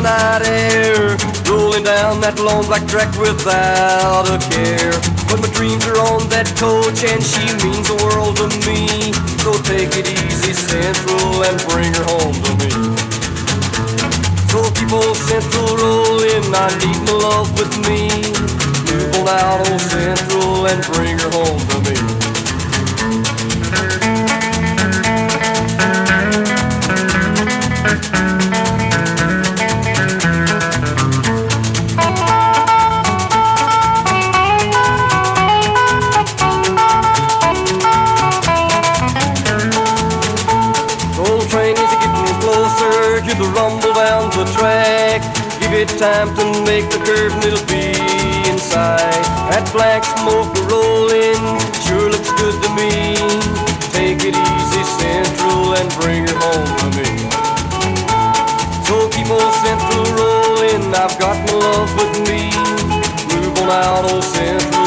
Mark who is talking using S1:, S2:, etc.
S1: night air, rolling down that long black track without a care. But my dreams are on that coach and she means the world to me. So take it easy, Central, and bring her home to me. So keep old Central rolling, I need my love with me. Move on out, old Central, and bring her home to me. The rumble down the track, give it time to make the curve and it'll be inside. That black smoke rolling sure looks good to me. Take it easy, Central, and bring her home to me. So keep old Central rolling, I've got my love with me. Move on out, old Central,